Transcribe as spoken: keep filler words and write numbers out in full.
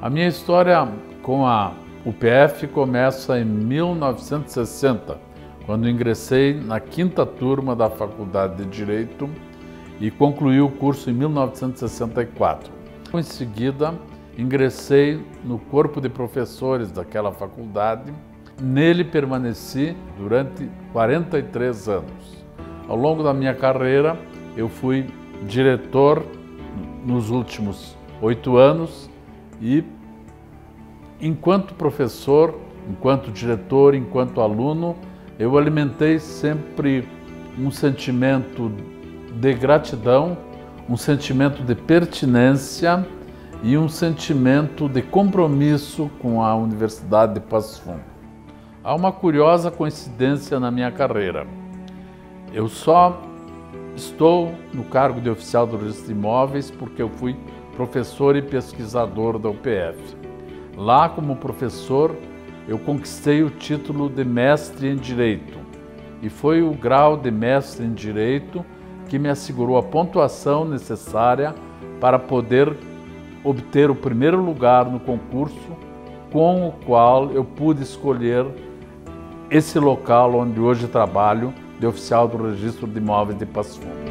A minha história com a U P F começa em mil novecentos e sessenta, quando ingressei na quinta turma da Faculdade de Direito e concluí o curso em mil novecentos e sessenta e quatro. Em seguida, ingressei no corpo de professores daquela faculdade. Nele permaneci durante quarenta e três anos. Ao longo da minha carreira, eu fui diretor nos últimos oito anos e, enquanto professor, enquanto diretor, enquanto aluno, eu alimentei sempre um sentimento de gratidão, um sentimento de pertinência e um sentimento de compromisso com a Universidade de Passo Fundo. Há uma curiosa coincidência na minha carreira. Eu só estou no cargo de oficial do registro de imóveis porque eu fui professor e pesquisador da U P F. Lá, como professor, eu conquistei o título de mestre em Direito e foi o grau de mestre em Direito que me assegurou a pontuação necessária para poder obter o primeiro lugar no concurso com o qual eu pude escolher esse local onde hoje trabalho, de oficial do registro de imóveis de Passo Fundo.